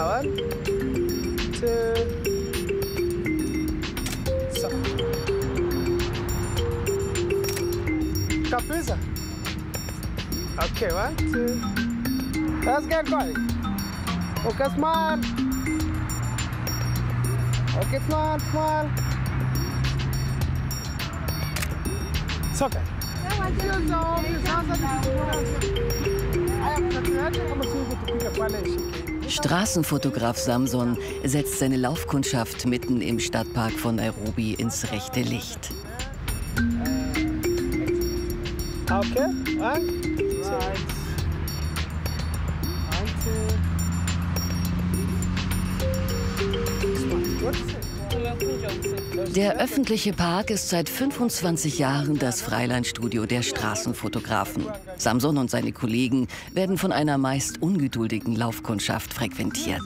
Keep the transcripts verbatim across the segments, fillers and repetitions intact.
One, two. So. Kabisa. Okay, one, two. Let's get going. Okay, smile. Okay, smile, smile. It's okay. Straßenfotograf Samson setzt seine Laufkundschaft mitten im Stadtpark von Nairobi ins rechte Licht. Okay, one, two. Der öffentliche Park ist seit fünfundzwanzig Jahren das Freilandstudio der Straßenfotografen. Samson und seine Kollegen werden von einer meist ungeduldigen Laufkundschaft frequentiert.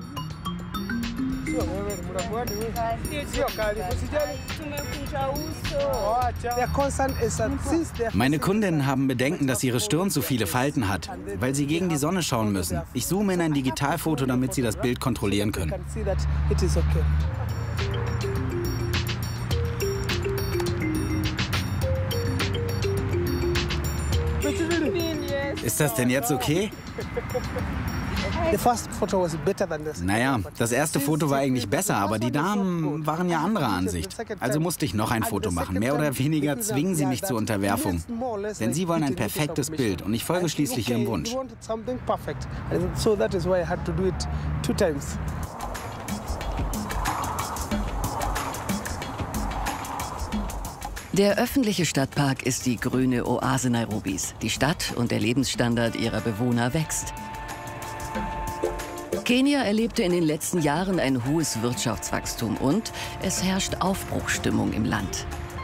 Meine Kundinnen haben Bedenken, dass ihre Stirn zu viele Falten hat, weil sie gegen die Sonne schauen müssen. Ich zoome in ein Digitalfoto, damit sie das Bild kontrollieren können. Ist das denn jetzt okay? Naja, das erste Foto war eigentlich besser, aber die Damen waren ja anderer Ansicht. Also musste ich noch ein Foto machen. Mehr oder weniger zwingen sie mich zur Unterwerfung. Denn sie wollen ein perfektes Bild und ich folge schließlich ihrem Wunsch. Der öffentliche Stadtpark ist die grüne Oase Nairobis. Die Stadt und der Lebensstandard ihrer Bewohner wächst. Kenia erlebte in den letzten Jahren ein hohes Wirtschaftswachstum und es herrscht Aufbruchsstimmung im Land.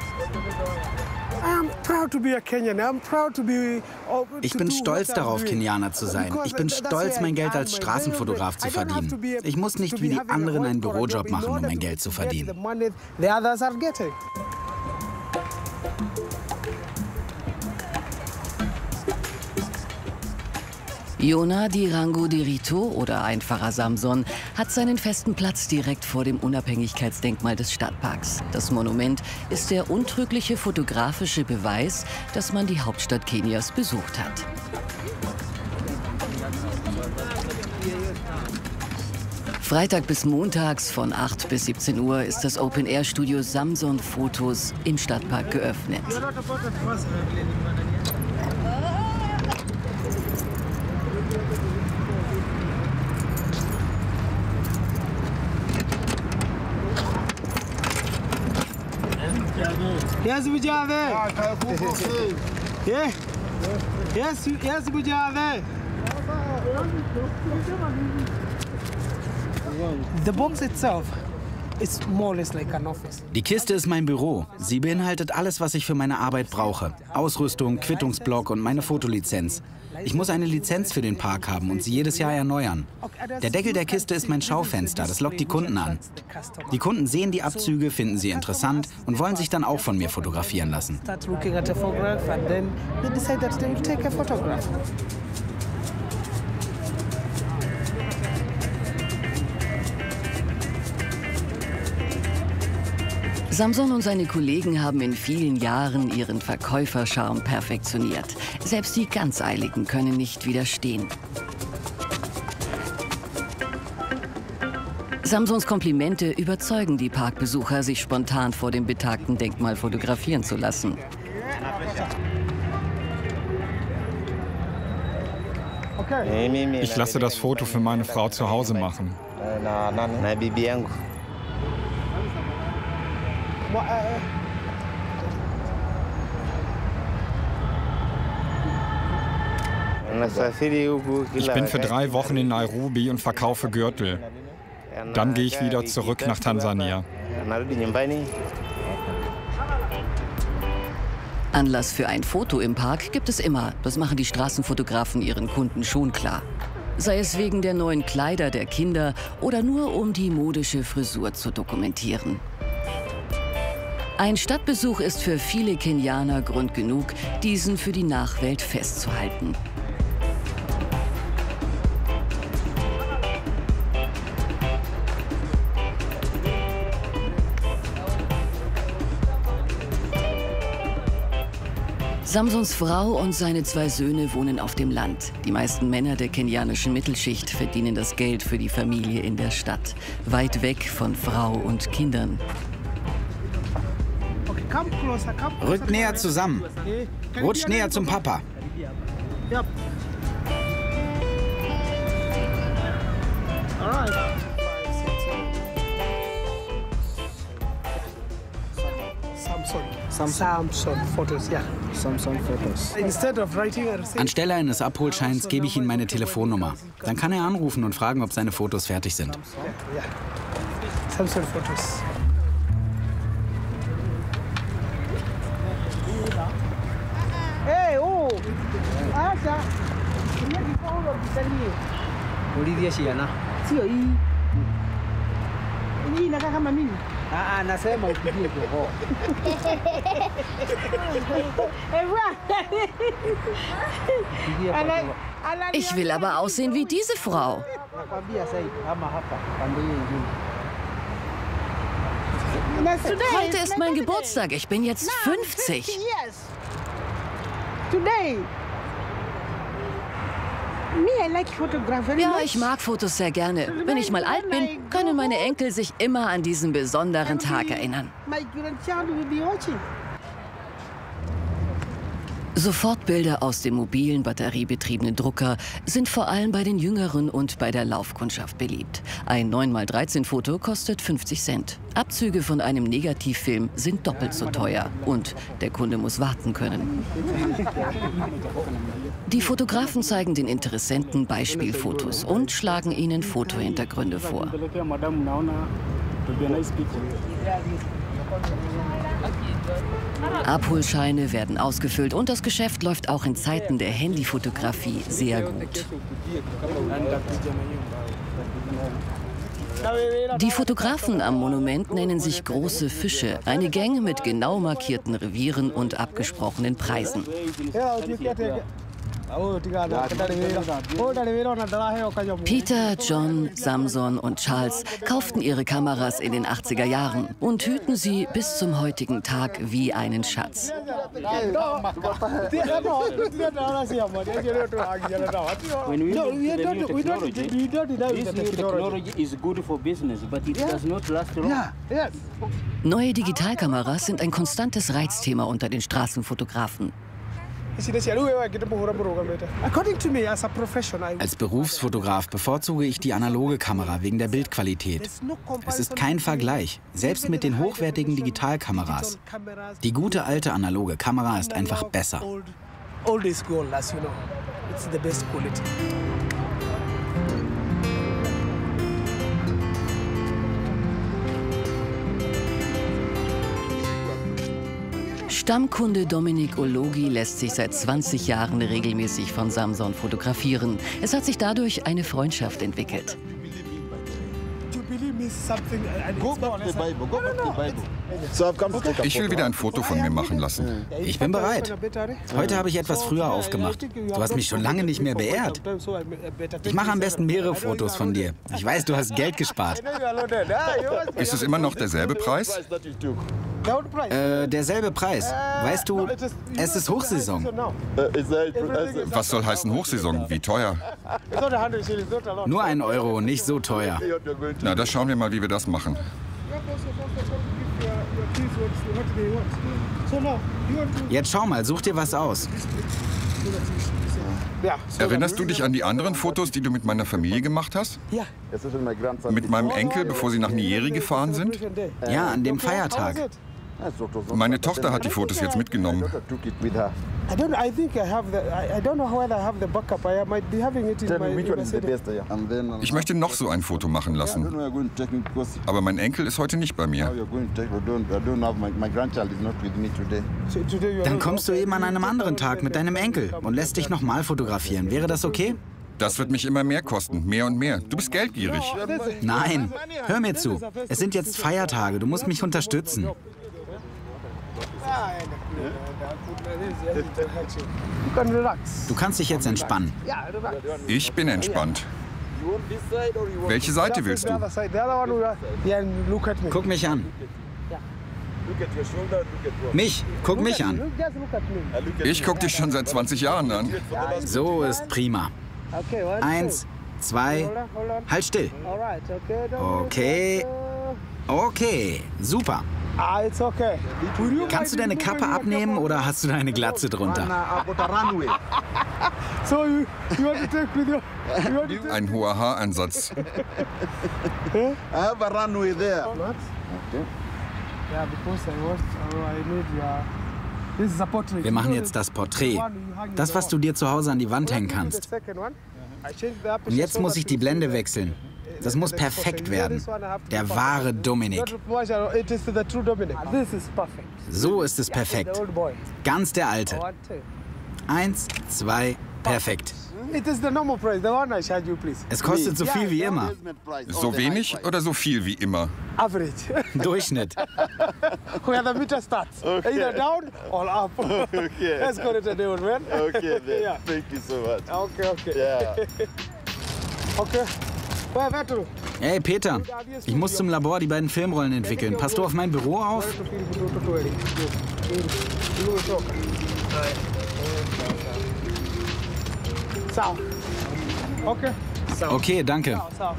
Ich bin stolz darauf, Kenianer zu sein. Ich bin stolz, mein Geld als Straßenfotograf zu verdienen. Ich muss nicht wie die anderen einen Bürojob machen, um mein Geld zu verdienen. Yona Dirango Dirito oder einfacher Samson hat seinen festen Platz direkt vor dem Unabhängigkeitsdenkmal des Stadtparks. Das Monument ist der untrügliche fotografische Beweis, dass man die Hauptstadt Kenias besucht hat. Freitag bis montags von acht bis siebzehn Uhr ist das Open-Air-Studio Samson Fotos im Stadtpark geöffnet. Yes, Bujave. Yeah. Yes, yes, Bujave. The box itself is more or less like an office. Die Kiste ist mein Büro. Sie beinhaltet alles, was ich für meine Arbeit brauche. Ausrüstung, Quittungsblock und meine Fotolizenz. Ich muss eine Lizenz für den Park haben und sie jedes Jahr erneuern. Der Deckel der Kiste ist mein Schaufenster, das lockt die Kunden an. Die Kunden sehen die Abzüge, finden sie interessant und wollen sich dann auch von mir fotografieren lassen. Samson und seine Kollegen haben in vielen Jahren ihren Verkäufercharme perfektioniert. Selbst die Ganzeiligen können nicht widerstehen. Samsons Komplimente überzeugen die Parkbesucher, sich spontan vor dem betagten Denkmal fotografieren zu lassen. Ich lasse das Foto für meine Frau zu Hause machen. Ich bin für drei Wochen in Nairobi und verkaufe Gürtel. Dann gehe ich wieder zurück nach Tansania. Anlass für ein Foto im Park gibt es immer. Das machen die Straßenfotografen ihren Kunden schon klar. Sei es wegen der neuen Kleider der Kinder oder nur um die modische Frisur zu dokumentieren. Ein Stadtbesuch ist für viele Kenianer Grund genug, diesen für die Nachwelt festzuhalten. Samsons Frau und seine zwei Söhne wohnen auf dem Land. Die meisten Männer der kenianischen Mittelschicht verdienen das Geld für die Familie in der Stadt, weit weg von Frau und Kindern. Rückt näher zusammen. Rutscht näher zum Papa. Samsung Fotos, ja. Samsung Fotos. Instead of writing a receipt, Anstelle eines Abholscheins gebe ich ihm meine Telefonnummer. Dann kann er anrufen und fragen, ob seine Fotos fertig sind. ja. Samsung Fotos. Hey, oh. Acha. Ulidhia Shiana. Sio hii. Hii inakaa kama mimi. Ah, ah, nasema upige kwa. Ich will aber aussehen wie diese Frau. Nakwambia sasa ama hapa pande nyingine. Heute ist mein Geburtstag. Ich bin jetzt fünfzig. Today. Ja, ich mag Fotos sehr gerne. Wenn ich mal alt bin, können meine Enkel sich immer an diesen besonderen Tag erinnern. Sofortbilder aus dem mobilen, batteriebetriebenen Drucker sind vor allem bei den Jüngeren und bei der Laufkundschaft beliebt. Ein neun mal dreizehn Foto kostet fünfzig Cent. Abzüge von einem Negativfilm sind doppelt so teuer. Und der Kunde muss warten können. Die Fotografen zeigen den Interessenten Beispielfotos und schlagen ihnen Fotohintergründe vor. Abholscheine werden ausgefüllt und das Geschäft läuft auch in Zeiten der Handyfotografie sehr gut. Die Fotografen am Monument nennen sich Große Fische, eine Gang mit genau markierten Revieren und abgesprochenen Preisen. Peter, John, Samson und Charles kauften ihre Kameras in den achtziger Jahren und hüten sie bis zum heutigen Tag wie einen Schatz. Neue Digitalkameras sind ein konstantes Reizthema unter den Straßenfotografen. Als Berufsfotograf bevorzuge ich die analoge Kamera wegen der Bildqualität. Es ist kein Vergleich, selbst mit den hochwertigen Digitalkameras. Die gute alte analoge Kamera ist einfach besser. Stammkunde Dominik Ologi lässt sich seit zwanzig Jahren regelmäßig von Samson fotografieren. Es hat sich dadurch eine Freundschaft entwickelt. Ich will wieder ein Foto von mir machen lassen. Ich bin bereit. Heute habe ich etwas früher aufgemacht. Du hast mich schon lange nicht mehr beehrt. Ich mache am besten mehrere Fotos von dir. Ich weiß, du hast Geld gespart. Ist es immer noch derselbe Preis? Äh, derselbe Preis. Weißt du, es ist Hochsaison. Was soll heißen Hochsaison? Wie teuer? Nur ein Euro, nicht so teuer. Na, da schauen wir mal, wie wir das machen. Jetzt schau mal, such dir was aus. Erinnerst du dich an die anderen Fotos, die du mit meiner Familie gemacht hast? Ja. Mit meinem Enkel, bevor sie nach Nyeri gefahren sind? Ja, an dem Feiertag. Meine Tochter hat die Fotos jetzt mitgenommen. Ich möchte noch so ein Foto machen lassen. Aber mein Enkel ist heute nicht bei mir. Dann kommst du eben an einem anderen Tag mit deinem Enkel und lässt dich nochmal fotografieren. Wäre das okay? Das wird mich immer mehr kosten, mehr und mehr. Du bist geldgierig. Nein, hör mir zu. Es sind jetzt Feiertage, du musst mich unterstützen. Du kannst dich jetzt entspannen. Ich bin entspannt. Welche Seite willst du? Guck mich an. Mich, guck mich an. Just look at me. Ich gucke dich schon seit zwanzig Jahren an. So ist prima. Okay, one, Eins, zwei, Hold on, hold on. halt still. All right, okay. don't Okay. Okay, super. Ah, it's okay. Will you Kannst du deine Kappe abnehmen oder hast du da eine Glatze drunter? So you, you want to take with your, you want to take Ein hoher Haaransatz. I have a runway there. what? Yeah, because I want, oh, I need your. This is a portrait. Wir machen jetzt das Porträt. Das, was du dir zu Hause an die Wand hängen kannst. Und jetzt muss ich die Blende wechseln. Das muss perfekt werden. Der wahre Dominik. It is the true Dominic. This is perfect. So ist es perfekt. The old boy. Ganz der Alte. One, two. Eins, zwei, perfekt. It is the normal price. The one I charge you, please. Es kostet so viel wie immer. So wenig oder so viel wie immer? Average. Durchschnitt. Where the meter starts. Either down or up. Okay. Let's go to the new one, man. Okay, then. Yeah. Thank you so much. Okay, okay. Yeah. Okay. Where, where to? Hey Peter, ich muss zum Labor die beiden Filmrollen entwickeln. Passt du auf mein Büro auf? South. Okay. Okay, danke. South.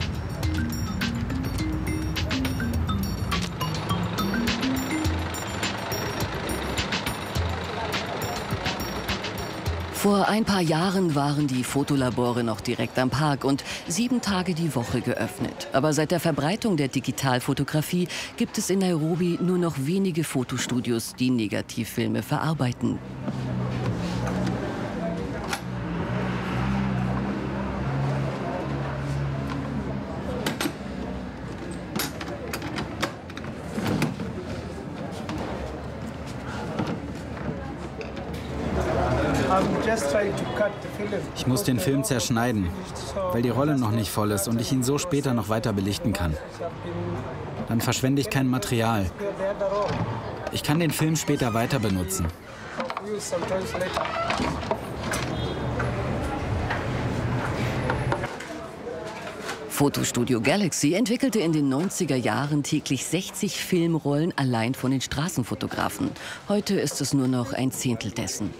Vor ein paar Jahren waren die Fotolabore noch direkt am Park und sieben Tage die Woche geöffnet. Aber seit der Verbreitung der Digitalfotografie gibt es in Nairobi nur noch wenige Fotostudios, die Negativfilme verarbeiten. Ich muss den Film zerschneiden, weil die Rolle noch nicht voll ist und ich ihn so später noch weiter belichten kann. Dann verschwende ich kein Material. Ich kann den Film später weiter benutzen. Fotostudio Galaxy entwickelte in den neunziger Jahren täglich sechzig Filmrollen allein von den Straßenfotografen. Heute ist es nur noch ein Zehntel dessen.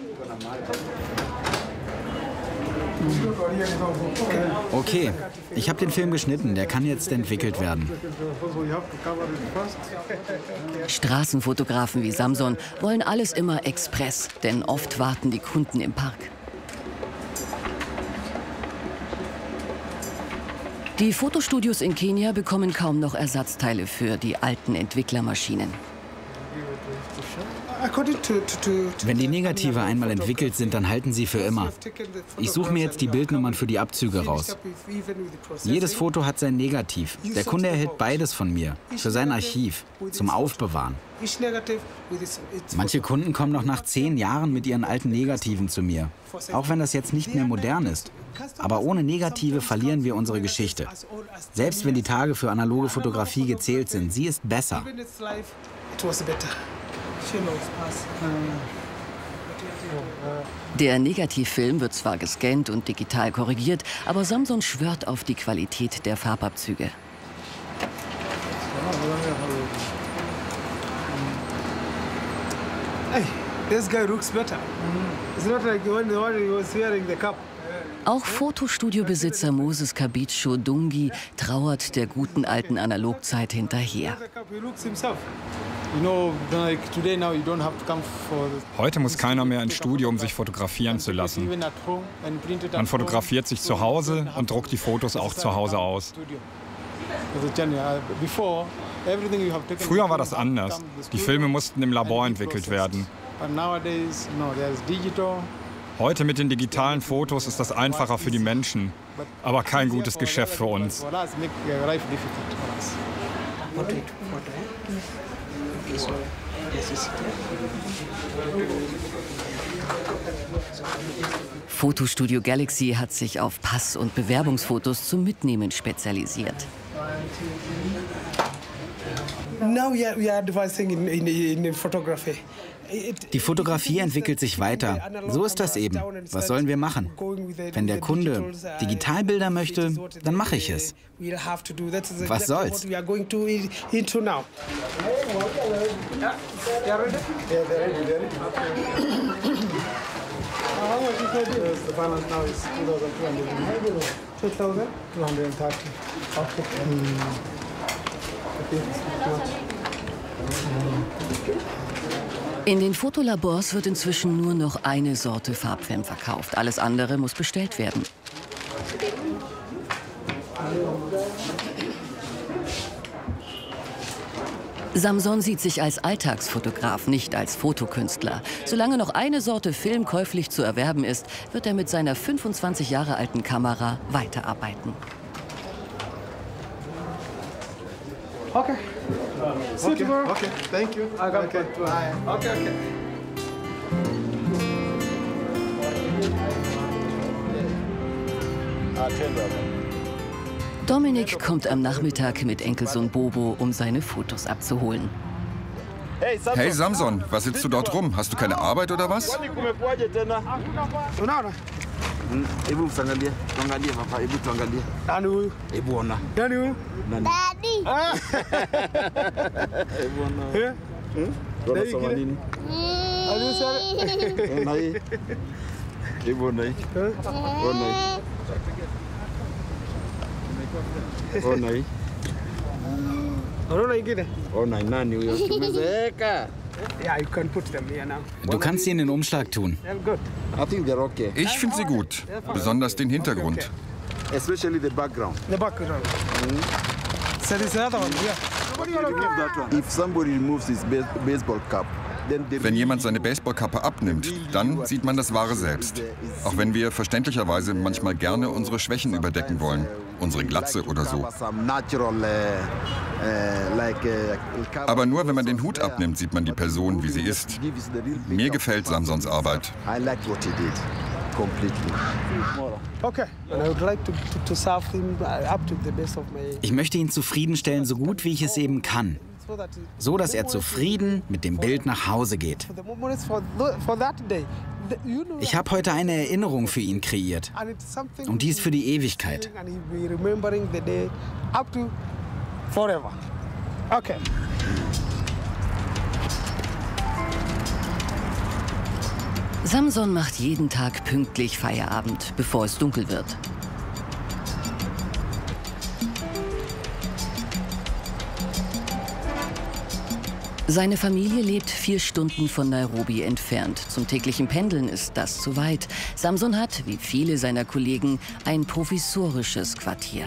Okay, ich habe den Film geschnitten, der kann jetzt entwickelt werden. Straßenfotografen wie Samson wollen alles immer express, denn oft warten die Kunden im Park. Die Fotostudios in Kenia bekommen kaum noch Ersatzteile für die alten Entwicklermaschinen. Wenn die Negative einmal entwickelt sind, dann halten sie für immer. Ich suche mir jetzt die Bildnummern für die Abzüge raus. Jedes Foto hat sein Negativ. Der Kunde erhält beides von mir, für sein Archiv, zum Aufbewahren. Manche Kunden kommen noch nach zehn Jahren mit ihren alten Negativen zu mir, auch wenn das jetzt nicht mehr modern ist. Aber ohne Negative verlieren wir unsere Geschichte. Selbst wenn die Tage für analoge Fotografie gezählt sind, sie ist besser. Der Negativfilm wird zwar gescannt und digital korrigiert, aber Samson schwört auf die Qualität der Farbabzüge. Hey, this guy looks better. It's not like the one the one he was wearing the cap. Auch Fotostudiobesitzer Moses Kabicho Dungi trauert der guten alten Analogzeit hinterher. Heute muss keiner mehr ins Studio, um sich fotografieren zu lassen. Man fotografiert sich zu Hause und druckt die Fotos auch zu Hause aus. Früher war das anders. Die Filme mussten im Labor entwickelt werden. Heute mit den digitalen Fotos ist das einfacher für die Menschen, aber kein gutes Geschäft für uns. Fotostudio Galaxy hat sich auf Pass- und Bewerbungsfotos zum Mitnehmen spezialisiert. Die Fotografie entwickelt sich weiter. So ist das eben. Was sollen wir machen? Wenn der Kunde Digitalbilder möchte, dann mache ich es. Was soll's? In den Fotolabors wird inzwischen nur noch eine Sorte Farbfilm verkauft. Alles andere muss bestellt werden. Samson sieht sich als Alltagsfotograf, nicht als Fotokünstler. Solange noch eine Sorte Film käuflich zu erwerben ist, wird er mit seiner fünfundzwanzig Jahre alten Kamera weiterarbeiten. Okay. Okay, okay, thank you. I got Okay, it. bye. Okay, okay. Dominik kommt am Nachmittag mit Enkelsohn Bobo, um seine Fotos abzuholen. Hey Samson, was sitzt du dort rum? Hast du keine Arbeit oder was? Unaona? Hebu msangalie, tuangalie papa, hebu tuangalie. Nani huyu? Hebu ona. Nani huyu? Daddy. Hebu ona. Eh? Hmm? Unasoma nini? Alisema. Ona hii. Hebu ona hii. Ona hii. Ona hii. Unaona ingine? Ona nani huyo? Tumezeeka. Yeah, you can put them here now. Du kannst sie in den Umschlag tun. Yeah, good. I think they're okay. Ich finde sie gut, besonders den Hintergrund. Especially the background. The background. So this other one, yeah. What do you want to Remove that one. If somebody removes his base baseball cap, then the Wenn jemand seine Baseballkappe abnimmt, dann sieht man das Wahre selbst. Auch wenn wir verständlicherweise manchmal gerne unsere Schwächen überdecken wollen. Unsere Glatze oder so. Aber nur wenn man den Hut abnimmt, sieht man die Person, wie sie ist. Mir gefällt Samsons Arbeit. Ich möchte ihn zufriedenstellen, so gut wie ich es eben kann. So, dass er zufrieden mit dem Bild nach Hause geht. Ich habe heute eine Erinnerung für ihn kreiert. Und die ist für die Ewigkeit. Okay. Samson macht jeden Tag pünktlich Feierabend, bevor es dunkel wird. Seine Familie lebt vier Stunden von Nairobi entfernt. Zum täglichen Pendeln ist das zu weit. Samson hat, wie viele seiner Kollegen, ein provisorisches Quartier.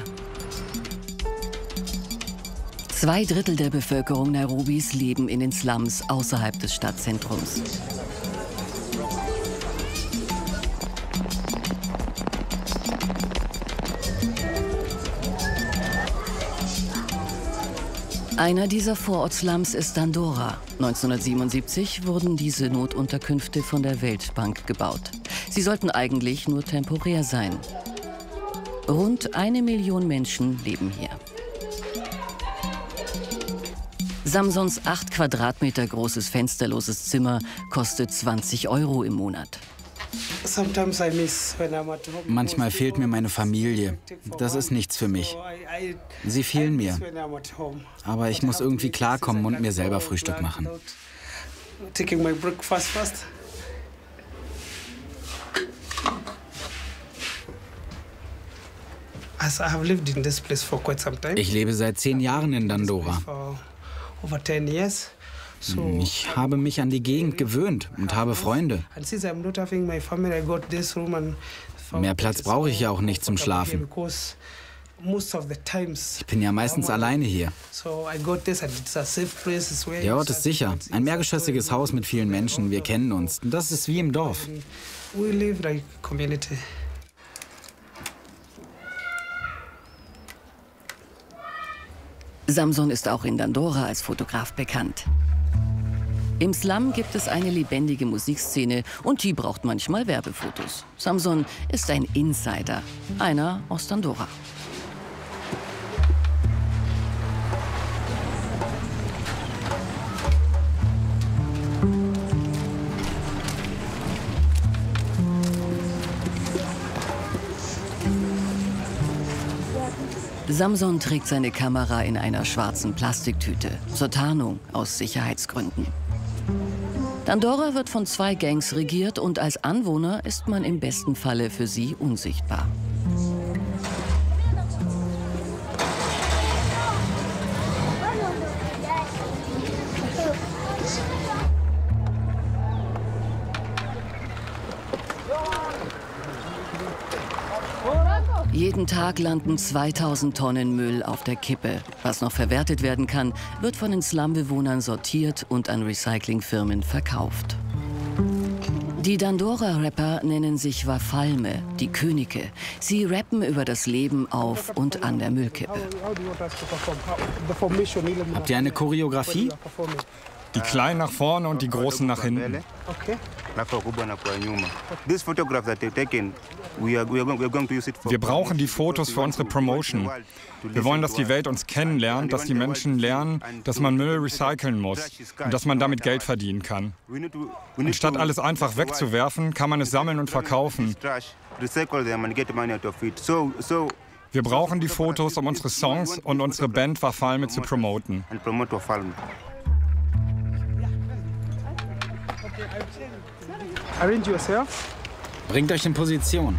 Zwei Drittel der Bevölkerung Nairobis leben in den Slums außerhalb des Stadtzentrums. Einer dieser Vorortslums ist Dandora. neunzehnhundertsiebenundsiebzig wurden diese Notunterkünfte von der Weltbank gebaut. Sie sollten eigentlich nur temporär sein. Rund eine Million Menschen leben hier. Samsons acht Quadratmeter großes fensterloses Zimmer kostet zwanzig Euro im Monat. Manchmal fehlt mir meine Familie. Das ist nichts für mich. Sie fehlen mir. Aber ich muss irgendwie klarkommen und mir selber Frühstück machen. Ich lebe seit zehn Jahren in Dandora. Ich habe mich an die Gegend gewöhnt und habe Freunde. Mehr Platz brauche ich ja auch nicht zum Schlafen. Ich bin ja meistens alleine hier. Der Ort ist sicher. Ein mehrgeschossiges Haus mit vielen Menschen. Wir kennen uns. Das ist wie im Dorf. Samson ist auch in Dandora als Fotograf bekannt. Im Slum gibt es eine lebendige Musikszene und die braucht manchmal Werbefotos. Samson ist ein Insider, einer aus Dandora. Samson trägt seine Kamera in einer schwarzen Plastiktüte, zur Tarnung aus Sicherheitsgründen. Dandora wird von zwei Gangs regiert und als Anwohner ist man im besten Falle für sie unsichtbar. Jeden Tag landen zweitausend Tonnen Müll auf der Kippe. Was noch verwertet werden kann, wird von den Slumbewohnern sortiert und an Recyclingfirmen verkauft. Die Dandora-Rapper nennen sich Wafalme, die Könige. Sie rappen über das Leben auf und an der Müllkippe. Habt ihr eine Choreografie? Die Kleinen nach vorne und die Großen nach hinten. Wir brauchen die Fotos für unsere Promotion. Wir wollen, dass die Welt uns kennenlernt, dass die Menschen lernen, dass man Müll recyceln muss und dass man damit Geld verdienen kann. Anstatt alles einfach wegzuwerfen, kann man es sammeln und verkaufen. Wir brauchen die Fotos, um unsere Songs und unsere Band Wafalme zu promoten. Arrange yourself. Bringt euch in Position.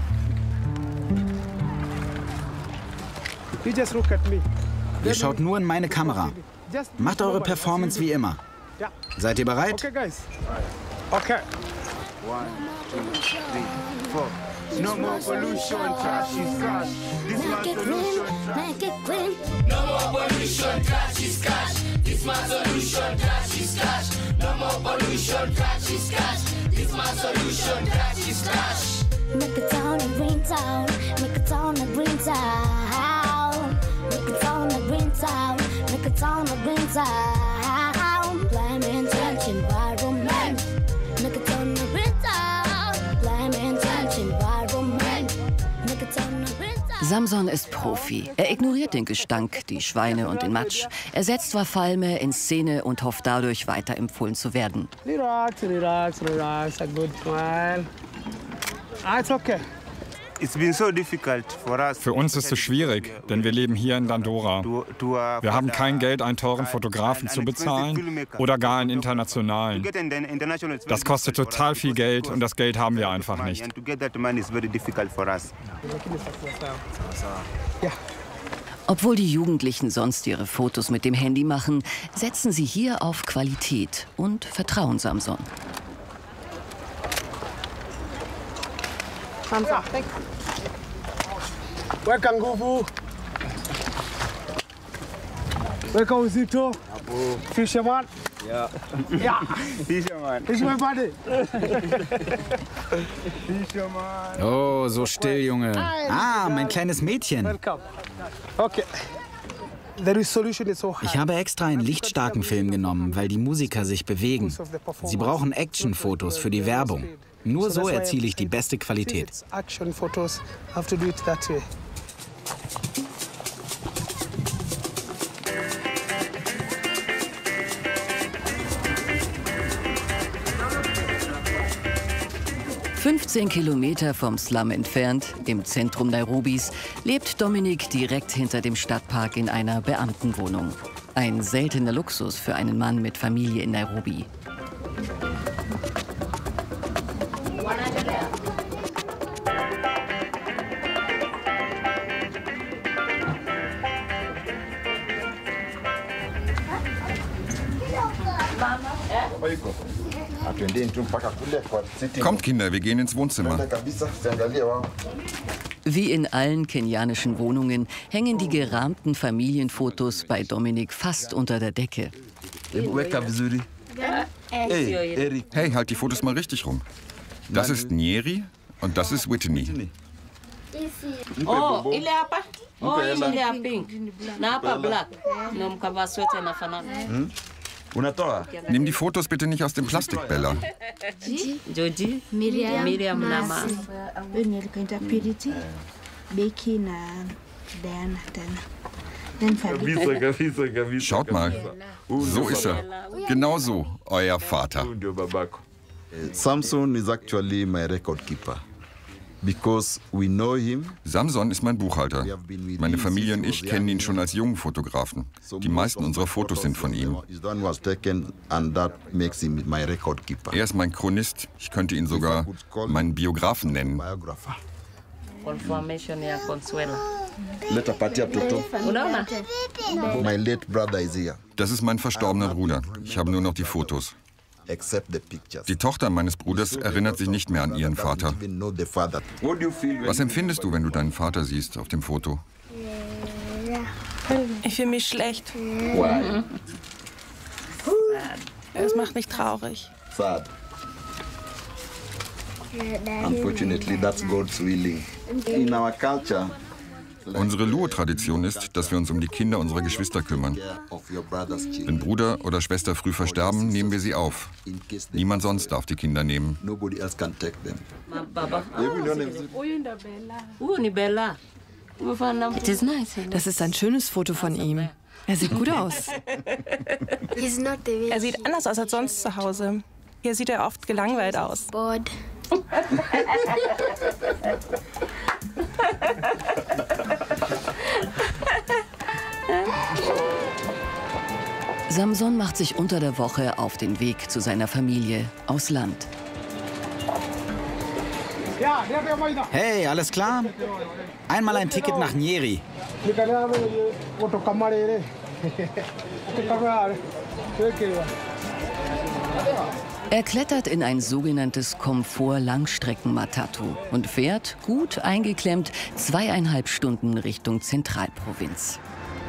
You just look at me. Ihr schaut nur in meine Kamera. Macht eure Performance wie immer. Seid ihr bereit? Okay, guys. Okay. One, two, three, four. No more pollution, trash is cash. This my solution. Make it clean. No more pollution, trash is cash. This my solution, trash is cash. No more pollution, trash is cash. This my solution, trash is cash. Make a town a green town. Make a town a green town. Make a town a green town. Make a town a green town. Climate change environment. Make a town a green town. Climate change environment. Make a town a green town. Samson ist Profi. Er ignoriert den Gestank, die Schweine und den Matsch. Er setzt Wafalme in Szene und hofft dadurch weiterempfohlen zu werden. Relax, relax, relax. A good smile. Ah, it's okay. Für uns ist es schwierig, denn wir leben hier in Dandora. Wir haben kein Geld, einen teuren Fotografen zu bezahlen oder gar einen internationalen. Das kostet total viel Geld und das Geld haben wir einfach nicht. Obwohl die Jugendlichen sonst ihre Fotos mit dem Handy machen, setzen sie hier auf Qualität und vertrauen Samson. Welcome, Gufu. Welcome, Zito. Fisherman. Ja. Ja. Fisherman. It's my buddy. Fisherman. Oh, so still, Junge. Ah, mein kleines Mädchen. Welcome. Okay. The solution is so high. Ich habe extra einen lichtstarken Film genommen, weil die Musiker sich bewegen. Sie brauchen Actionfotos für die Werbung. Nur so erziele ich die beste Qualität. Action-Fotos have to do it that way. fünfzehn Kilometer vom Slum entfernt, im Zentrum Nairobis, lebt Dominik direkt hinter dem Stadtpark in einer Beamtenwohnung. Ein seltener Luxus für einen Mann mit Familie in Nairobi. Kommt, Kinder, wir gehen ins Wohnzimmer. Wie in allen kenianischen Wohnungen hängen die gerahmten Familienfotos bei Dominik fast unter der Decke. Hey, halt die Fotos mal richtig rum. Das ist Nyeri und das ist Whitney. Oh, ile hapa? Oh, ile ya pink. Na hapa black. Na mkava sweta inafanana. Nimm die Fotos bitte nicht aus dem Plastikbeller. Joji, Miriam, Miriam Nama. Schaut mal, so ist er. Genau so, euer Vater. Samson is actually my record keeper. Samson ist mein Buchhalter. Meine Familie und ich kennen ihn schon als jungen Fotografen. Die meisten unserer Fotos sind von ihm. Er ist mein Chronist. Ich könnte ihn sogar meinen Biografen nennen. Das ist mein verstorbener Bruder. Ich habe nur noch die Fotos. Die Tochter meines Bruders erinnert sich nicht mehr an ihren Vater. Was empfindest du, wenn du deinen Vater siehst auf dem Foto? Ich fühle mich schlecht. Es macht mich traurig. Unfortunately, that's God's willing. In our culture, Unsere Luo-Tradition ist, dass wir uns um die Kinder unserer Geschwister kümmern. Wenn Bruder oder Schwester früh versterben, nehmen wir sie auf. Niemand sonst darf die Kinder nehmen. Das ist ein schönes Foto von ihm. Er sieht gut aus. Er sieht anders aus als sonst zu Hause. Hier sieht er oft gelangweilt aus. Samson macht sich unter der Woche auf den Weg zu seiner Familie aus Land. Hey, alles klar? Einmal ein Ticket nach Nyeri. Er klettert in ein sogenanntes Komfort-Langstrecken-Matatu und fährt, gut eingeklemmt, zweieinhalb Stunden Richtung Zentralprovinz.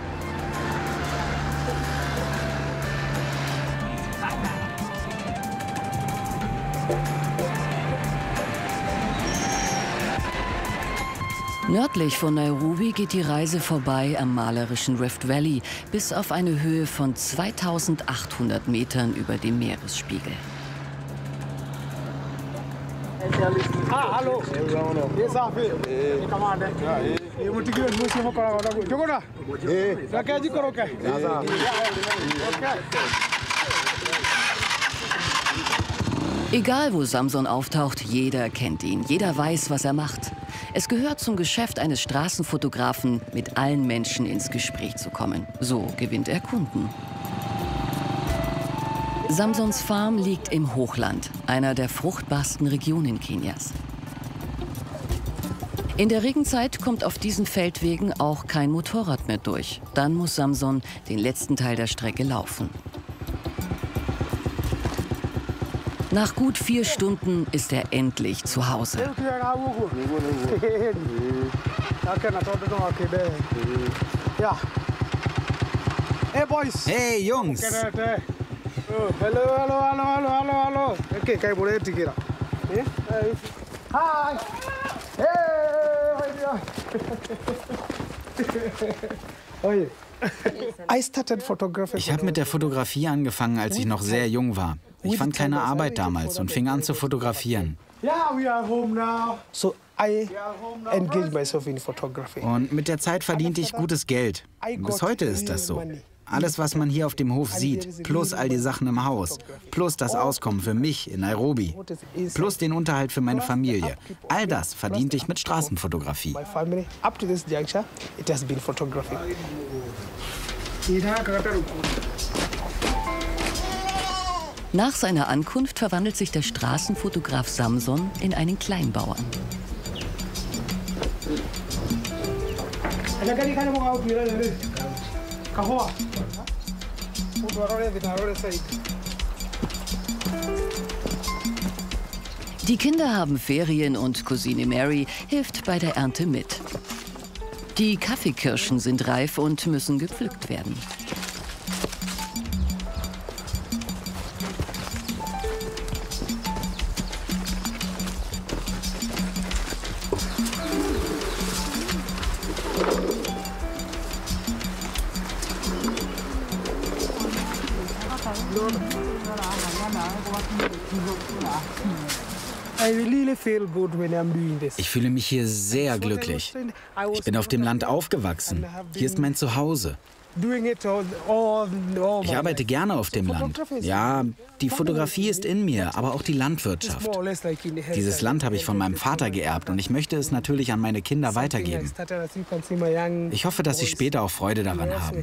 Nördlich von Nairobi geht die Reise vorbei am malerischen Rift Valley bis auf eine Höhe von zweitausendachthundert Metern über dem Meeresspiegel. Ah, hallo. Hier ist Afi. Come on. Hier muss ich gehen, muss ich mal kommen. Jogona. Eh, da kann ich kommen. Okay. Egal, wo Samson auftaucht, jeder kennt ihn, jeder weiß, was er macht. Es gehört zum Geschäft eines Straßenfotografen, mit allen Menschen ins Gespräch zu kommen. So gewinnt er Kunden. Samsons Farm liegt im Hochland, einer der fruchtbarsten Regionen Kenias. In der Regenzeit kommt auf diesen Feldwegen auch kein Motorrad mehr durch. Dann muss Samson den letzten Teil der Strecke laufen. Nach gut vier Stunden ist er endlich zu Hause. Ja. Hey Boys. Hey Jungs. Oh, hello, hello, hello, hello, hello, hello. Okay, kai boleh tikira. Eh? Hi. Hey. I started photography. Ich habe mit der Fotografie angefangen, als ich noch sehr jung war. Ich fand keine Arbeit damals und fing an zu fotografieren. Yeah, we are home now. So I engaged myself in photography. Und mit der Zeit verdiente ich gutes Geld. Bis heute ist das so. Alles, was man hier auf dem Hof sieht, plus all die Sachen im Haus, plus das Auskommen für mich in Nairobi, plus den unterhalt für meine Familie. All das verdiente ich mit Straßenfotografie. Nach seiner Ankunft verwandelt sich der Straßenfotograf Samson in einen Kleinbauern. Die Kinder haben Ferien und Cousine Mary hilft bei der Ernte mit. Die Kaffeekirschen sind reif und müssen gepflückt werden. Ich fühle mich hier sehr glücklich. Ich bin auf dem Land aufgewachsen. Hier ist mein Zuhause. Ich arbeite gerne auf dem Land. Ja, die Fotografie ist in mir, aber auch die Landwirtschaft. Dieses Land habe ich von meinem Vater geerbt und ich möchte es natürlich an meine Kinder weitergeben. Ich hoffe, dass sie später auch Freude daran haben.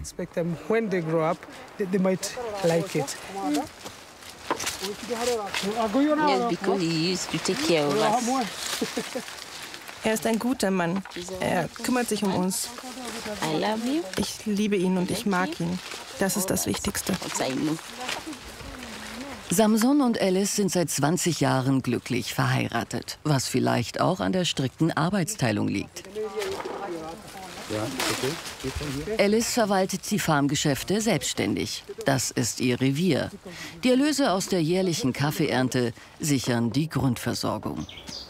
Yes, because he used to take care of us. Er ist ein guter Mann. Er kümmert sich um uns. I love you. Ich liebe ihn und ich mag ihn. Das ist das Wichtigste. Samson und Alice sind seit zwanzig Jahren glücklich verheiratet, was vielleicht auch an der strikten Arbeitsteilung liegt. Alice verwaltet die Farmgeschäfte selbstständig. Das ist ihr Revier. Die Erlöse aus der jährlichen Kaffeeernte sichern die Grundversorgung.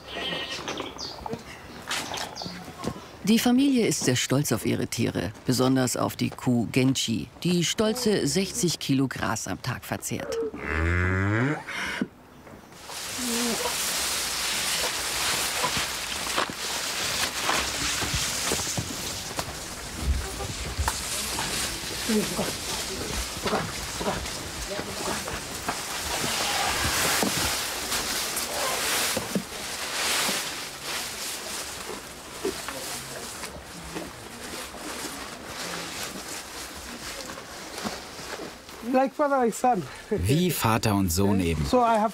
Die Familie ist sehr stolz auf ihre Tiere, besonders auf die Kuh Genchi, die stolze sechzig Kilo Gras am Tag verzehrt. Wie Vater und Sohn eben.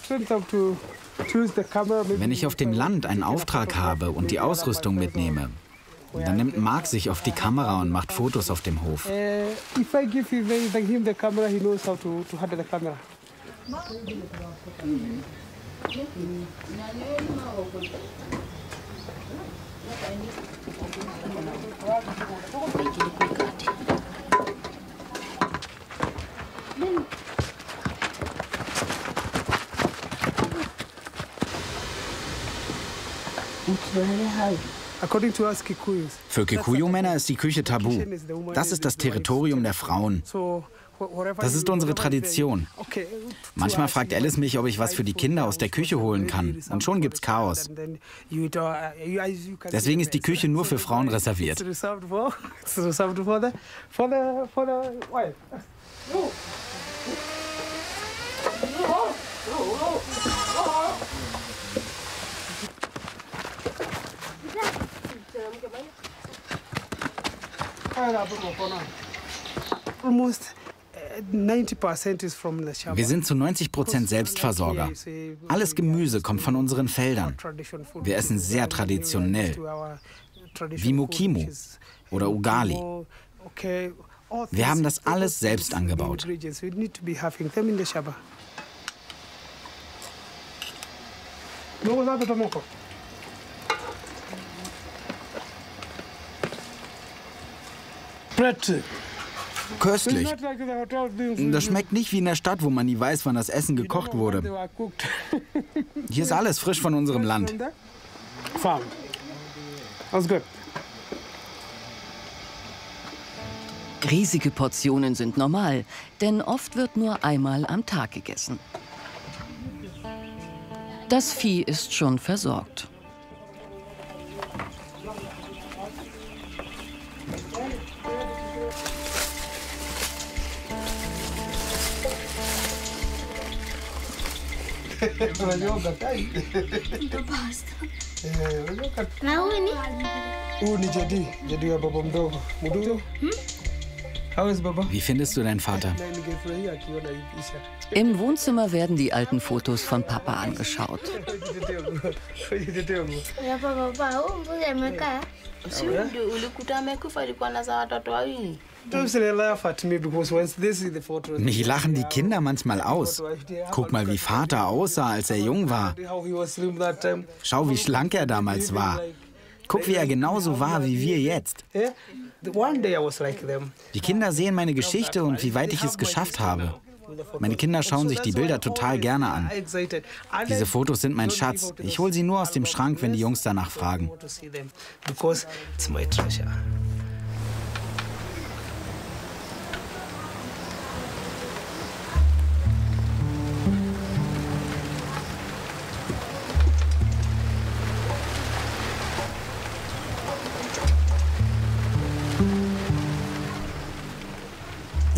Wenn ich auf dem Land einen Auftrag habe und die Ausrüstung mitnehme, dann nimmt Mark sich auf die Kamera und macht Fotos auf dem Hof. Für Kikuyu-Männer ist die Küche tabu. Das ist das Territorium der Frauen. Das ist unsere Tradition. Manchmal fragt Alice mich, ob ich was für die Kinder aus der Küche holen kann. Und schon gibt's Chaos. Deswegen ist die Küche nur für Frauen reserviert. Wir sind zu neunzig Prozent Selbstversorger. Alles Gemüse kommt von unseren Feldern. Wir essen sehr traditionell, wie Mokimu oder Ugali. Wir haben das alles selbst angebaut. Köstlich. Das schmeckt nicht wie in der Stadt, wo man nie weiß, wann das Essen gekocht wurde. Hier ist alles frisch von unserem Land. Riesige Portionen sind normal, denn oft wird nur einmal am Tag gegessen. Das Vieh ist schon versorgt. Wie findest du deinen Vater? Im Wohnzimmer werden die alten Fotos von Papa angeschaut. Mich lachen die Kinder manchmal aus. Guck mal, wie Vater aussah, als er jung war. Schau, wie schlank er damals war. Guck, wie er genauso war wie wir jetzt. Die Kinder sehen meine Geschichte und wie weit ich es geschafft habe. Meine Kinder schauen sich die Bilder total gerne an. Diese Fotos sind mein Schatz. Ich hole sie nur aus dem Schrank, wenn die Jungs danach fragen.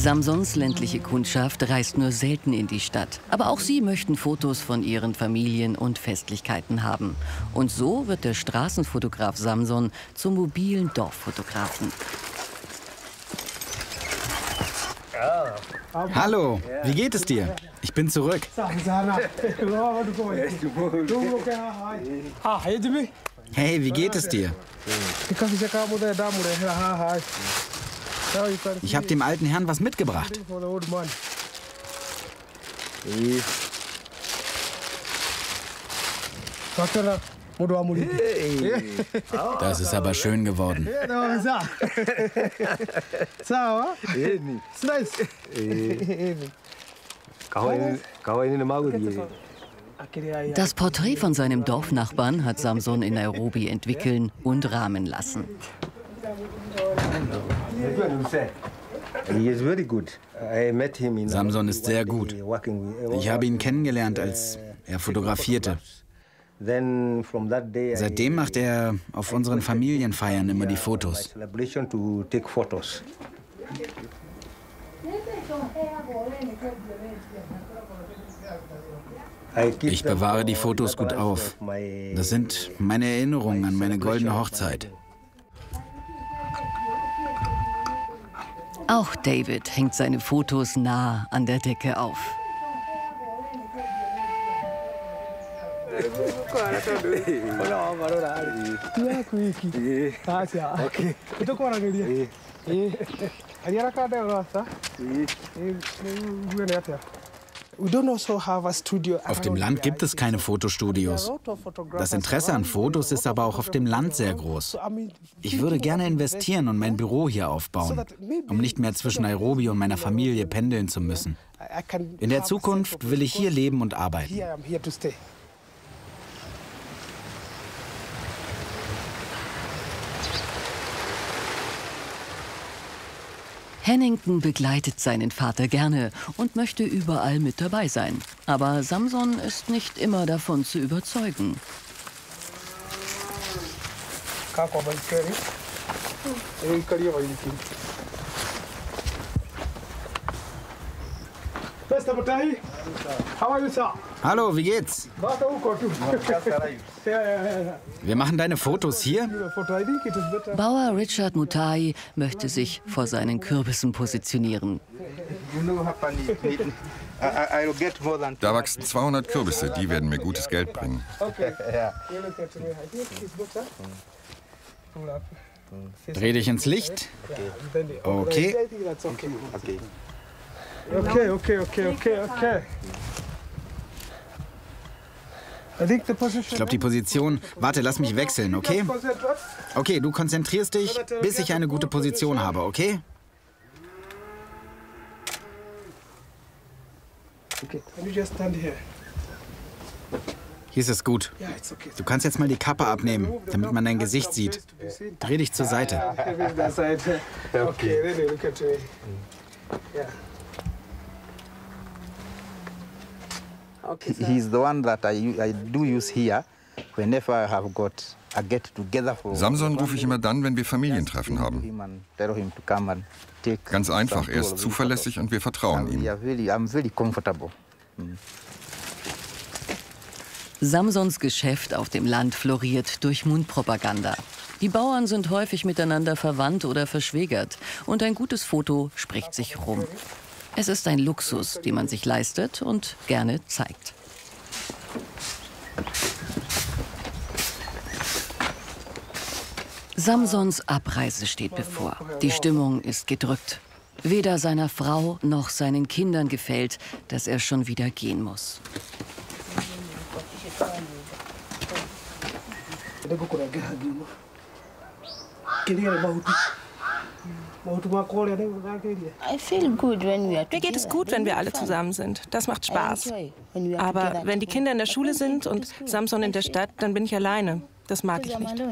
Samsons ländliche Kundschaft reist nur selten in die Stadt. Aber auch sie möchten Fotos von ihren Familien und Festlichkeiten haben. Und so wird der Straßenfotograf Samson zum mobilen Dorffotografen. Hallo, wie geht es dir? Ich bin zurück. Hey, wie geht es dir? Ich habe dem alten Herrn was mitgebracht. Das ist aber schön geworden. Das Porträt von seinem Dorfnachbarn hat Samson in Nairobi entwickeln und rahmen lassen. Samson ist sehr gut. Ich habe ihn kennengelernt, als er fotografierte. Seitdem macht er auf unseren Familienfeiern immer die Fotos. Ich bewahre die Fotos gut auf. Das sind meine Erinnerungen an meine goldene Hochzeit. Auch David hängt seine Fotos nah an der Decke auf. Auf dem Land gibt es keine Fotostudios. Das Interesse an Fotos ist aber auch auf dem Land sehr groß. Ich würde gerne investieren und mein Büro hier aufbauen, um nicht mehr zwischen Nairobi und meiner Familie pendeln zu müssen. In der Zukunft will ich hier leben und arbeiten. Hennington begleitet seinen Vater gerne und möchte überall mit dabei sein. Aber Samson ist nicht immer davon zu überzeugen. Hallo, wie geht's? Wir machen deine Fotos hier? Bauer Richard Mutai möchte sich vor seinen Kürbissen positionieren. Da wachsen zweihundert Kürbisse, die werden mir gutes Geld bringen. Dreh dich ins Licht. Okay. Okay, okay, okay, okay, okay. Ich glaube, die Position... Warte, lass mich wechseln, okay? Okay, du konzentrierst dich, bis ich eine gute Position habe, okay? Hier ist es gut. Du kannst jetzt mal die Kappe abnehmen, damit man dein Gesicht sieht. Dreh dich zur Seite. He's the one that I, I do use here whenever I have got a get together for. Samson rufe ich immer dann, wenn wir Familientreffen haben. Ganz einfach, er ist zuverlässig und wir vertrauen ihm. Samsons Geschäft auf dem Land floriert durch Mundpropaganda. Die Bauern sind häufig miteinander verwandt oder verschwägert und ein gutes Foto spricht sich rum. Es ist ein Luxus, den man sich leistet und gerne zeigt. Samsons Abreise steht bevor. Die Stimmung ist gedrückt. Weder seiner Frau noch seinen Kindern gefällt, dass er schon wieder gehen muss. Mir geht es gut, wenn wir alle zusammen sind. Das macht Spaß. Aber wenn die Kinder in der Schule sind und Samson in der Stadt, dann bin ich alleine. Das mag ich nicht.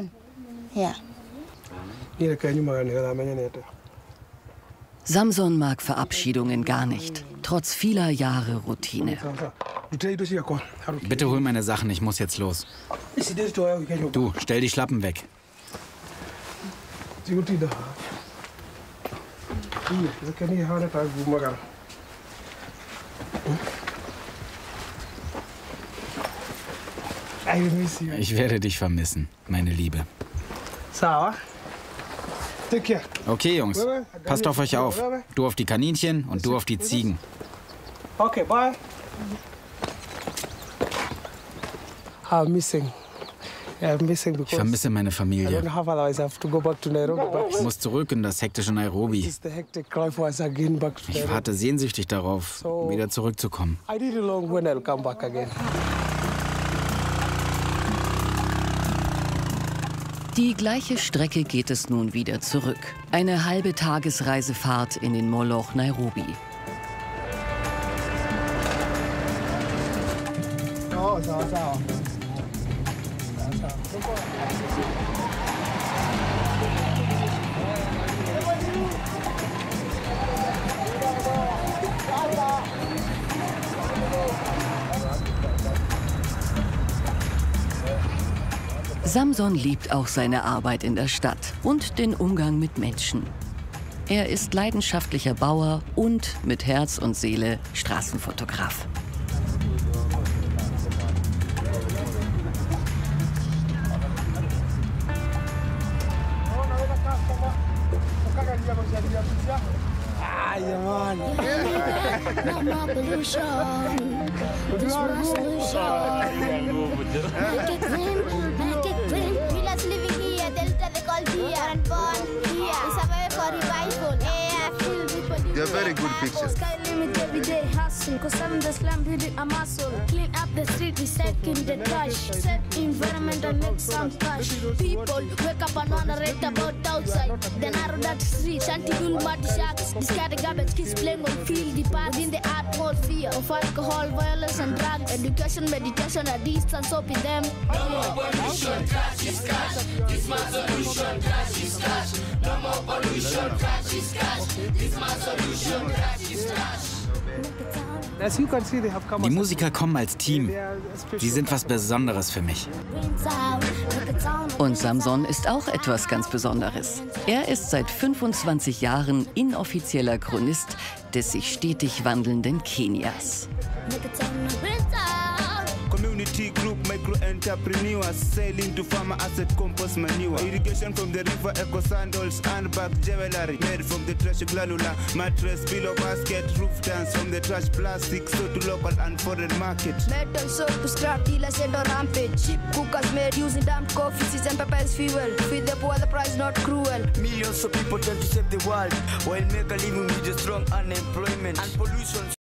Samson mag Verabschiedungen gar nicht, trotz vieler Jahre Routine. Bitte hol meine Sachen, ich muss jetzt los. Du, stell die Schlappen weg. Ich werde dich vermissen, meine Liebe. Okay, Jungs, passt auf euch auf. Du auf die Kaninchen und du auf die Ziegen. Okay, bye. I'm missing. Yeah, I'm missing because Ich vermisse meine I Familie. don't have otherwise I have to go back to Nairobi. Ich muss zurück in das hektische Nairobi. It's the hectic life once again back to Ich Nairobi. warte sehnsüchtig darauf, wieder zurückzukommen. I did it long when I'll come back again. Die gleiche Strecke geht es nun wieder zurück. Eine halbe Tagesreisefahrt in den Moloch Nairobi. Oh, sawa sawa. Samson liebt auch seine Arbeit in der Stadt und den Umgang mit Menschen. Er ist leidenschaftlicher Bauer und mit Herz und Seele Straßenfotograf. Ah, yeah, man. No more pollution. This was solution. Make it green, make it green. Villas living here, Delta they call here and born here. We survive for revival. Yeah, I feel people. They're very good pictures. Sky limit every day hustle. Cause I'm the slum building a muscle. Clean up the street, recycling the trash. Set environment and make some cash. People wake up and wanna rate about outside. Then narrow that street, anti-dual mud sharks. Discard garbage, kids playing on field. The part in the atmosphere of alcohol, violence and drugs. Education, meditation, a distance up in them. No more pollution, trash is cash. This my solution, trash is cash. No more pollution, trash is cash. This my solution, trash is cash. As you can see, they have come Die Musiker kommen als Team. Sie sind was Besonderes für mich. Und Samson ist auch etwas ganz Besonderes. Er ist seit fünfundzwanzig Jahren inoffizieller Chronist des sich stetig wandelnden Kenias. Community group, micro entrepreneurs, selling to farmer asset compost manure. Irrigation from the river, eco sandals, handbag, jewelry made from the trash glalula, mattress, pillow, basket, roof dance from the trash plastic, so to local and foreign market. Metal soap to start dealers and on rampage. Cheap cookers made using damn coffee, season pepper as fuel. Feed the poor, the price not cruel. Millions of people trying to save the world while make a living with the strong unemployment and pollution.